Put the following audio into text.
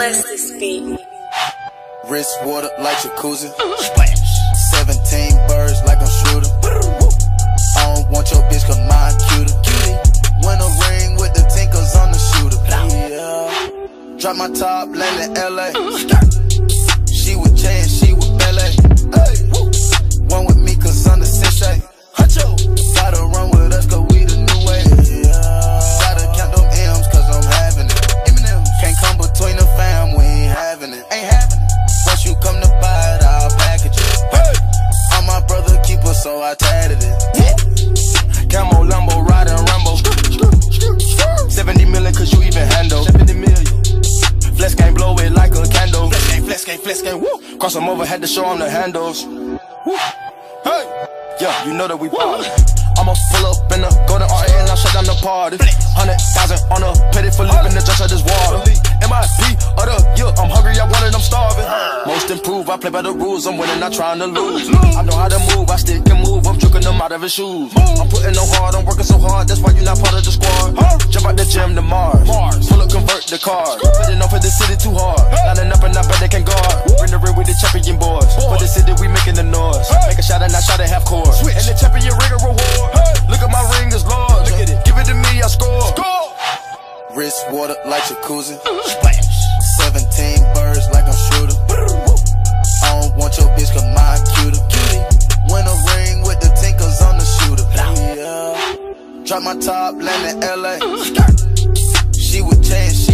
Bless this beat. Wrist water like jacuzzi. 17 birds like I'm shooter. I don't want your bitch cause mine cuter. Win a ring with the tinkers on the shooter. Yeah. Drop my top, land in LA. She with Jay and she with Ballet. One with me cause I'm the sensei. Gotta run with us cause we the new way. Gotta count them M's cause I'm having it. Can't come between the fam, we ain't having it. Once you come to buy it, I'll package it. I'm my brother keeper, so I tatted it. Camo Lambo, riding Rambo. 70 million cause you even handle. 70 million. Flex gang blow it like a candle. Flex gang, woo. Cross them over, had to show them the handles. Woo. Hey, yeah, you know that we ballin'. I'ma pull up in the golden RA and I'll shut down the party. 100,000 on a petty for living the just of this water. MIP of the year, I'm hungry, I want it, I'm starving. Most improved, I play by the rules, I'm winning, not trying to lose. I know how to move, I still can move, I'm tricking them out of his shoes. I'm putting them hard, I'm working so hard, that's why you're not part of the squad. Jump out the gym to Mars, pull up, convert the cars. Putting up for the city too hard, lining up and I bet they can guard. Bring the ring with the champion boys, for the city we making the noise. Make a shot and I shot at half court, and the champion ring a reward. Look at my ring, it's large. Look at it. Give it to me, I score. Wrist water like jacuzzi. 17 birds like I'm shooter. I don't want your bitch cause mine cuter. Win a ring with the tinkers on the shooter. Yeah. Drop my top, land in LA. She with Jay and she